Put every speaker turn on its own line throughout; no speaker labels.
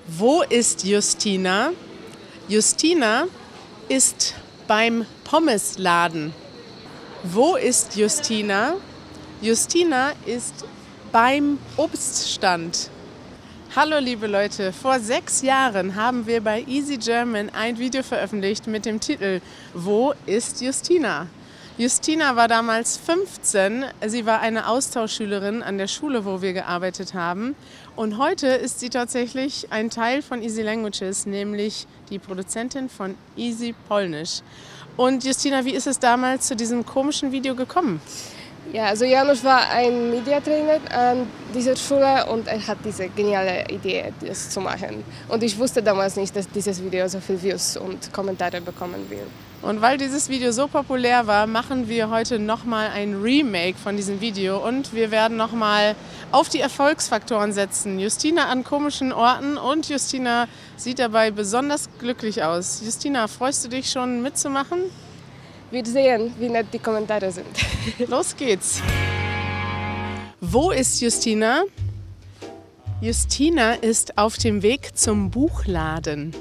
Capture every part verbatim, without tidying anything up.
Wo ist Justina? Justina ist beim Pommesladen. Wo ist Justina? Justina ist beim Obststand. Hallo liebe Leute, vor sechs Jahren haben wir bei Easy German ein Video veröffentlicht mit dem Titel Wo ist Justina? Justina war damals fünfzehn, sie war eine Austauschschülerin an der Schule, wo wir gearbeitet haben. Und heute ist sie tatsächlich ein Teil von Easy Languages, nämlich die Produzentin von Easy Polnisch. Und Justina, wie ist es damals zu diesem komischen Video gekommen?
Ja, also Janusz war ein Mediatrainer an dieser Schule und er hat diese geniale Idee, das zu machen. Und ich wusste damals nicht, dass dieses Video so viele Views und Kommentare bekommen wird.
Und weil dieses Video so populär war, machen wir heute nochmal ein Remake von diesem Video und wir werden nochmal auf die Erfolgsfaktoren setzen. Justina an komischen Orten und Justina sieht dabei besonders glücklich aus. Justina, freust du dich schon mitzumachen?
Wir sehen, wie nett die Kommentare sind.
Los geht's! Wo ist Justina? Justina ist auf dem Weg zum Buchladen.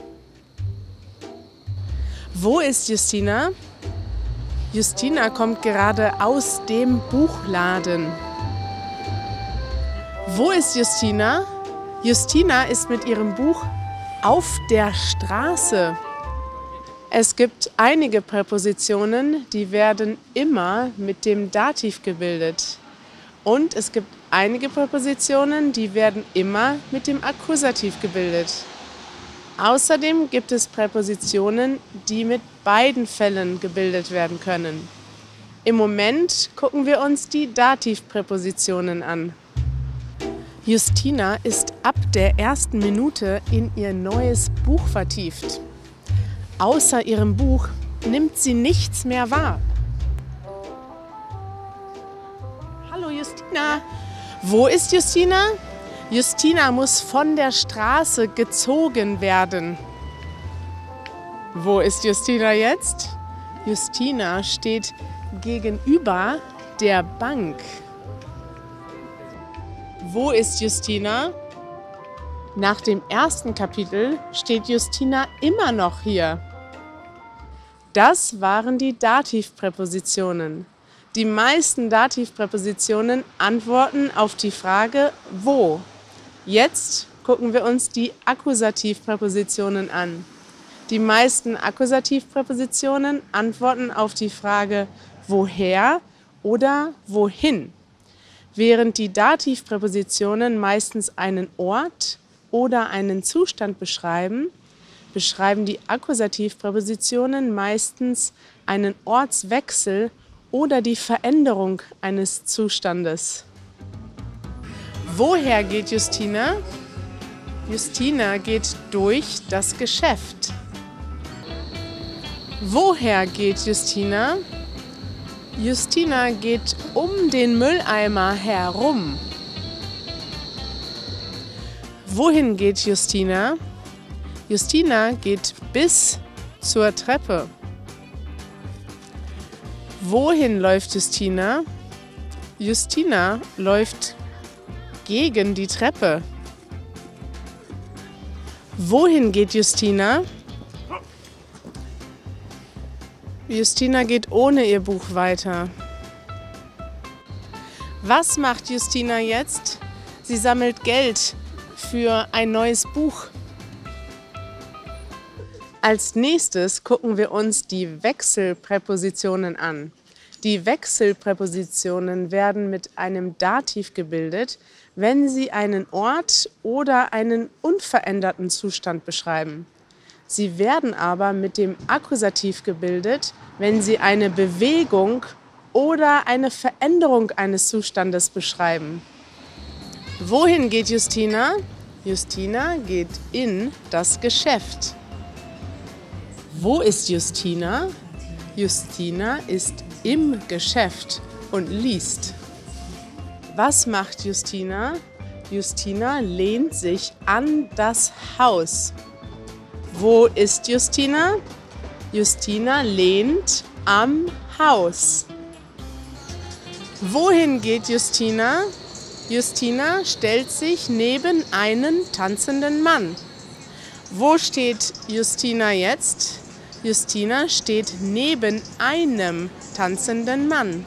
Wo ist Justina? Justina kommt gerade aus dem Buchladen. Wo ist Justina? Justina ist mit ihrem Buch auf der Straße. Es gibt einige Präpositionen, die werden immer mit dem Dativ gebildet. Und es gibt einige Präpositionen, die werden immer mit dem Akkusativ gebildet. Außerdem gibt es Präpositionen, die mit beiden Fällen gebildet werden können. Im Moment gucken wir uns die Dativpräpositionen an. Justina ist ab der ersten Minute in ihr neues Buch vertieft. Außer ihrem Buch nimmt sie nichts mehr wahr. Hallo Justina. Wo ist Justina? Justina muss von der Straße gezogen werden. Wo ist Justina jetzt? Justina steht gegenüber der Bank. Wo ist Justina? Nach dem ersten Kapitel steht Justina immer noch hier. Das waren die Dativpräpositionen. Die meisten Dativpräpositionen antworten auf die Frage wo. Jetzt gucken wir uns die Akkusativpräpositionen an. Die meisten Akkusativpräpositionen antworten auf die Frage woher oder wohin. Während die Dativpräpositionen meistens einen Ort oder einen Zustand beschreiben, beschreiben die Akkusativpräpositionen meistens einen Ortswechsel oder die Veränderung eines Zustandes. Woher geht Justina? Justina geht durch das Geschäft. Woher geht Justina? Justina geht um den Mülleimer herum. Wohin geht Justina? Justina geht bis zur Treppe. Wohin läuft Justina? Justina läuft gegen die Treppe. Wohin geht Justina? Justina geht ohne ihr Buch weiter. Was macht Justina jetzt? Sie sammelt Geld für ein neues Buch. Als nächstes gucken wir uns die Wechselpräpositionen an. Die Wechselpräpositionen werden mit einem Dativ gebildet, wenn sie einen Ort oder einen unveränderten Zustand beschreiben. Sie werden aber mit dem Akkusativ gebildet, wenn sie eine Bewegung oder eine Veränderung eines Zustandes beschreiben. Wohin geht Justina? Justina geht in das Geschäft. Wo ist Justina? Justina ist im Geschäft und liest. Was macht Justina? Justina lehnt sich an das Haus. Wo ist Justina? Justina lehnt am Haus. Wohin geht Justina? Justina stellt sich neben einen tanzenden Mann. Wo steht Justina jetzt? Justina steht neben einem tanzenden Mann.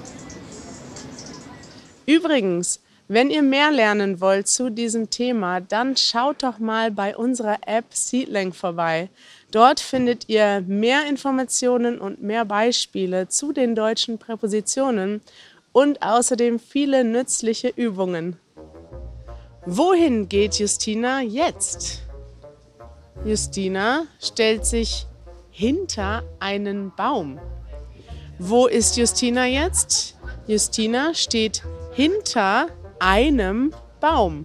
Übrigens, wenn ihr mehr lernen wollt zu diesem Thema, dann schaut doch mal bei unserer App Seedling vorbei. Dort findet ihr mehr Informationen und mehr Beispiele zu den deutschen Präpositionen und außerdem viele nützliche Übungen. Wohin geht Justina jetzt? Justina stellt sich hinter einen Baum. Wo ist Justina jetzt? Justina steht hinter einem Baum.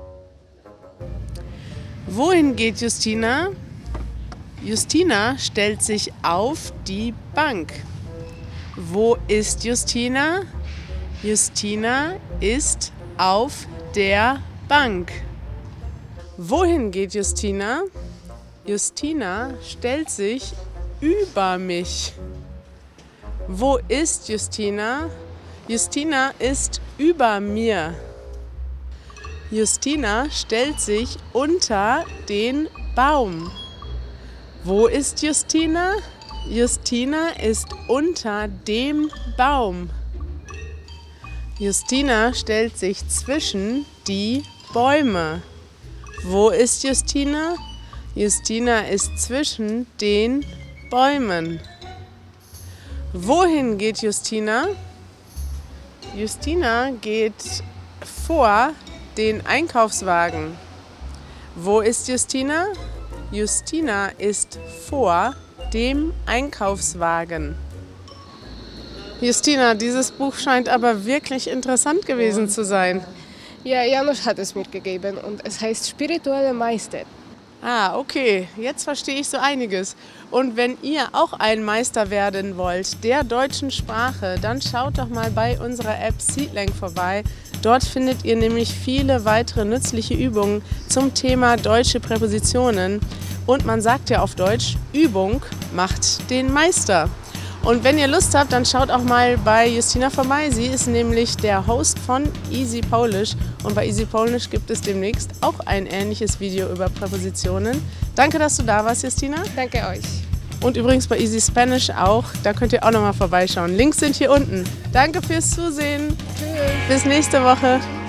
Wohin geht Justina? Justina stellt sich auf die Bank. Wo ist Justina? Justina ist auf der Bank. Wohin geht Justina? Justina stellt sich über mich. Wo ist Justina? Justina ist über mir. Justina stellt sich unter den Baum. Wo ist Justina? Justina ist unter dem Baum. Justina stellt sich zwischen die Bäume. Wo ist Justina? Justina ist zwischen den Bäumen. Wohin geht Justina? Justina geht vor den Einkaufswagen. Wo ist Justina? Justina ist vor dem Einkaufswagen. Justina, dieses Buch scheint aber wirklich interessant gewesen zu sein.
Ja, Janusz hat es mir gegeben und es heißt Spirituelle Meister.
Ah, okay. Jetzt verstehe ich so einiges. Und wenn ihr auch ein Meister werden wollt der deutschen Sprache, dann schaut doch mal bei unserer App Seedling vorbei. Dort findet ihr nämlich viele weitere nützliche Übungen zum Thema deutsche Präpositionen. Und man sagt ja auf Deutsch, Übung macht den Meister. Und wenn ihr Lust habt, dann schaut auch mal bei Justina vorbei. Sie ist nämlich der Host von Easy Polish. Und bei Easy Polish gibt es demnächst auch ein ähnliches Video über Präpositionen. Danke, dass du da warst, Justina.
Danke euch.
Und übrigens bei Easy Spanish auch. Da könnt ihr auch noch mal vorbeischauen. Links sind hier unten. Danke fürs Zusehen.
Tschüss.
Bis nächste Woche.